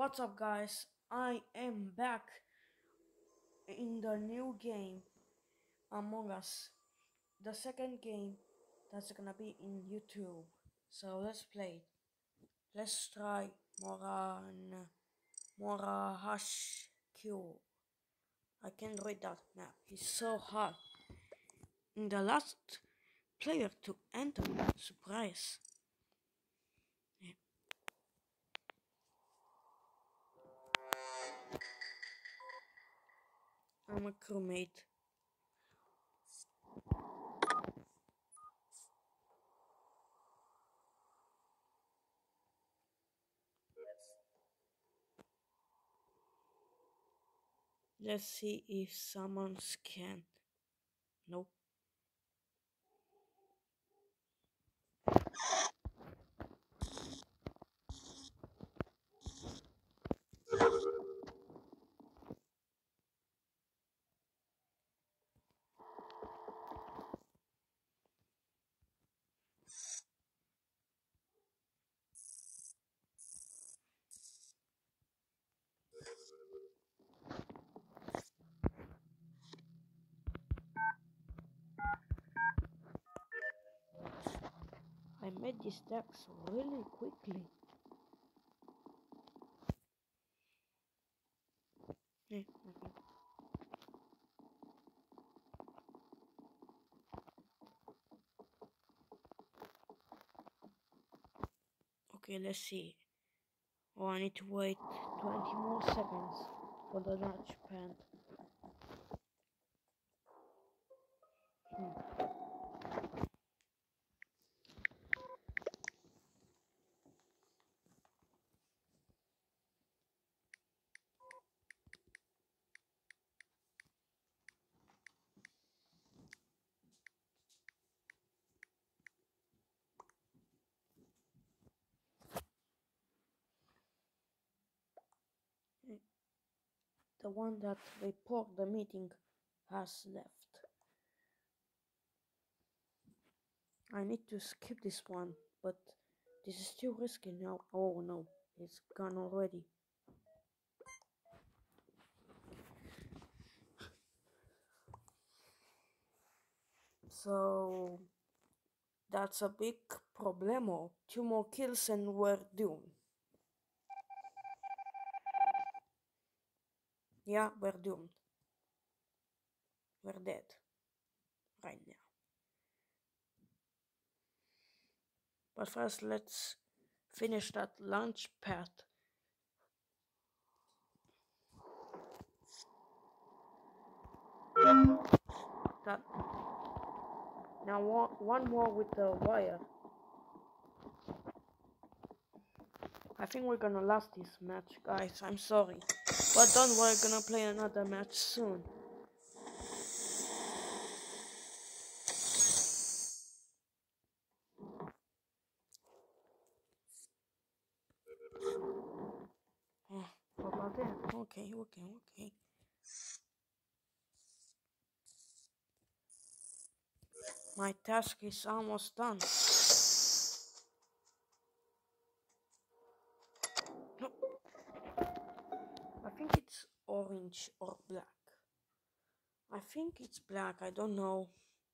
What's up, guys? I am back in the new game Among Us, the second game that's gonna be in YouTube. So let's play. Let's try Mora HQ. I can't read that map. It's so hard. In the last player to enter, surprise. Yeah. I'm a crewmate. Let's see if someone can. Nope. I made these stacks really quickly. Yeah, okay. Okay, let's see. Oh, I need to wait 20 more seconds for the launch pad. The one that report the meeting has left. I need to skip this one, but this is too risky now. Oh no, it's gone already. So that's a big problemo. 2 more kills and we're doomed. Yeah, we're doomed. We're dead right now. But first, let's finish that launch pad. That now one more with the wire. I think we're gonna last this match, guys. I'm sorry, but don't worry, we're gonna play another match soon. Oh, what about that? Okay. My task is almost done. No, I think it's orange or black. I think it's black. I don't know.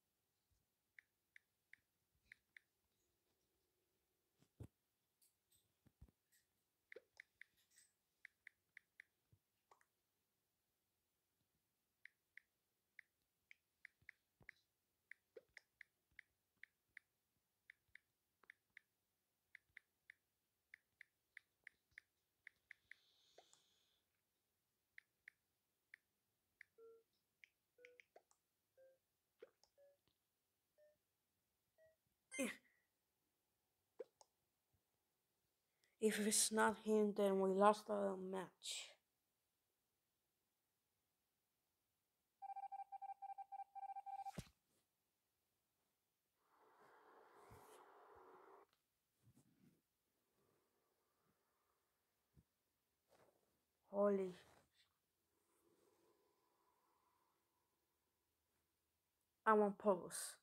If it's not him, then we lost the match. Holy. I want pose.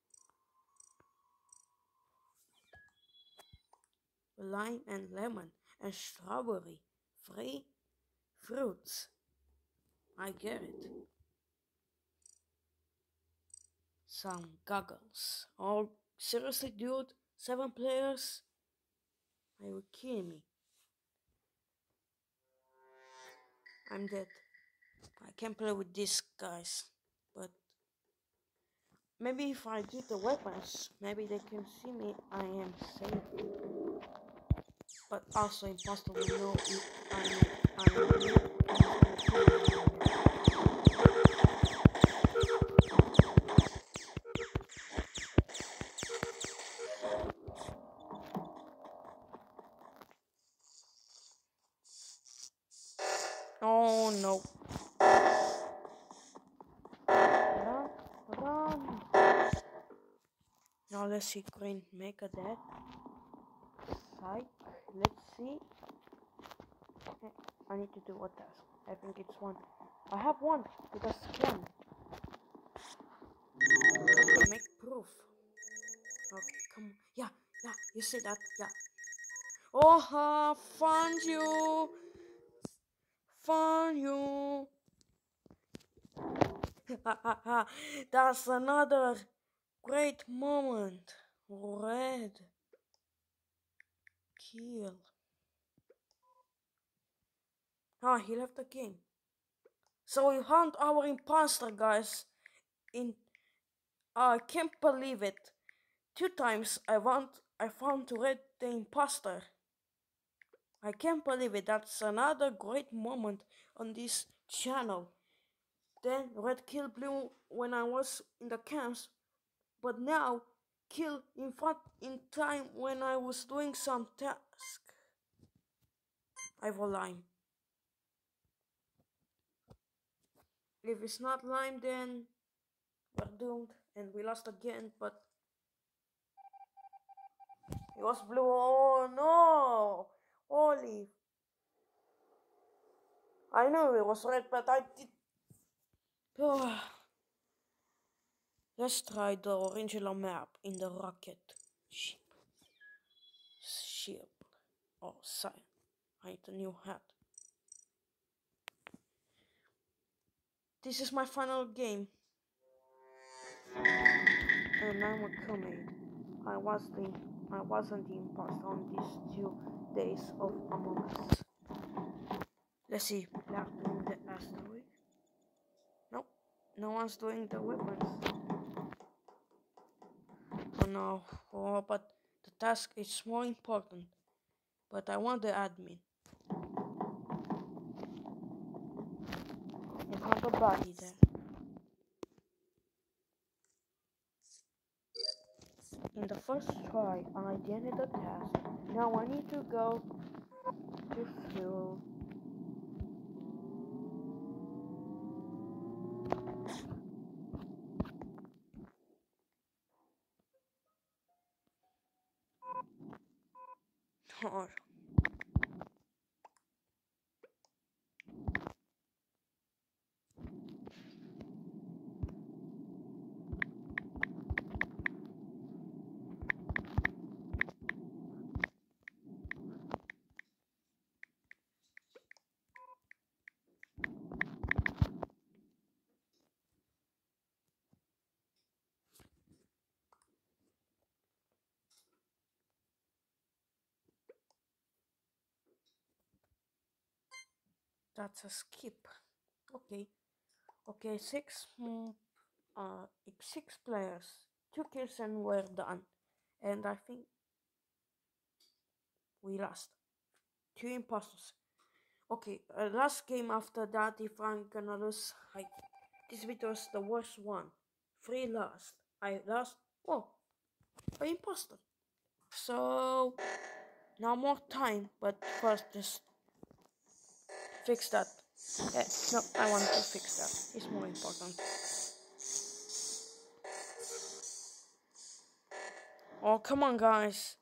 Lime and lemon. and strawberry. Free fruits. I get it. Some goggles. Oh, seriously, dude? 7 players? Are you kidding me? I'm dead. I can't play with these guys. But maybe if I do the weapons, maybe they can see me. I am safe. But also impossible to know if I'm Oh no. Run, run. Now let's see green make a dead. Psych. Let's see. I need to do a task. I think it's one. I have one with a scan. Okay, make proof. Okay, come on. Yeah, you see that? Yeah. Oh, found you. Found you. That's another great moment. Red. Kill. Ah, he left the game. So we found our imposter, guys. I can't believe it. 2 times I found Red the imposter. I can't believe it. That's another great moment on this channel. Then Red killed Blue when I was in the camps, but now kill in time when I was doing some task. I have a lime. If it's not lime, then we're doomed and we lost again. But it was blue. Oh no! Holy! I know it was red, but I did. Let's try the original map in the rocket ship. Ship. Oh, sign. I need a new hat. This is my final game. And I'm a crewmate. I wasn't the imposter on these 2 days of Among Us. Let's see. Black doing the asteroid. Nope. No one's doing the weapons. Oh no. Oh, but the task is more important. But I want the admin. It's not a body there. In the first try, I did the task. Now I need to go to fuel. Oh. That's a skip. Okay. Okay, 6 players. 2 kills and we're done. And I think we lost. 2 imposters. Okay, last game after that, if I'm gonna lose, this video is the worst one. 3 lost. I lost. Oh, an imposter. So now more time, but first just fix that. No, I want to fix that. It's more important. Oh, come on, guys.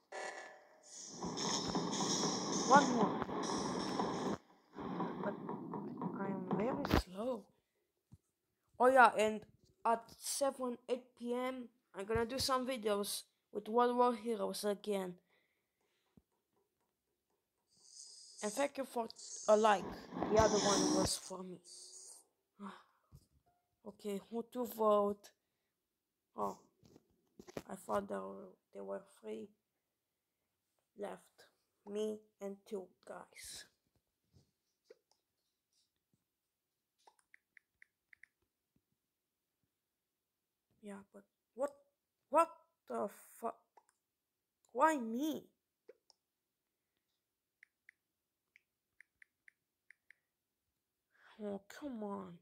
One more. But I am very slow. Oh yeah, and at 8 p.m. I'm gonna do some videos with World War Heroes again. And thank you for a like. The other one was for me. Okay, who to vote? Oh, I thought there were three left. Me and two guys. Yeah, but what? What the fuck? Why me? Oh, come on.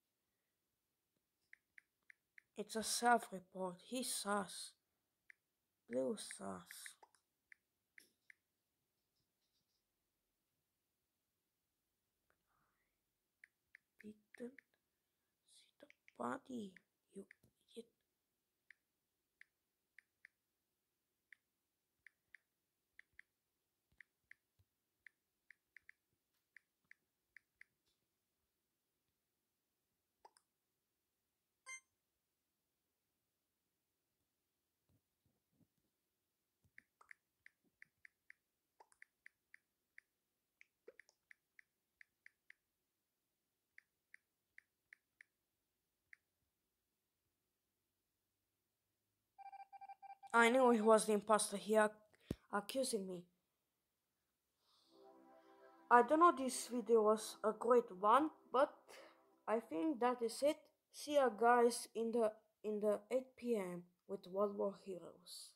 It's a self-report. He's sus. Blue sus. Didn't see the body, you idiot. I knew he was the imposter. He accusing me. I don't know this video was a great one, but I think that is it. See you guys in the 8 p.m. with World War Heroes.